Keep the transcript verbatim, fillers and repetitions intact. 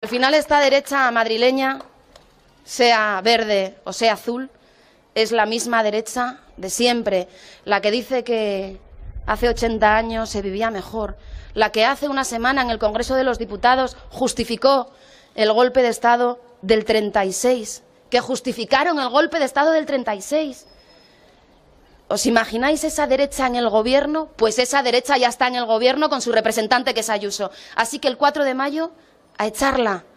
Al final esta derecha madrileña, sea verde o sea azul, es la misma derecha de siempre, la que dice que hace ochenta años se vivía mejor, la que hace una semana en el Congreso de los Diputados justificó el golpe de Estado del treinta y seis, que justificaron el golpe de Estado del treinta y seis. ¿Os imagináis esa derecha en el gobierno? Pues esa derecha ya está en el gobierno con su representante, que es Ayuso. Así que el cuatro de mayo, a echarla.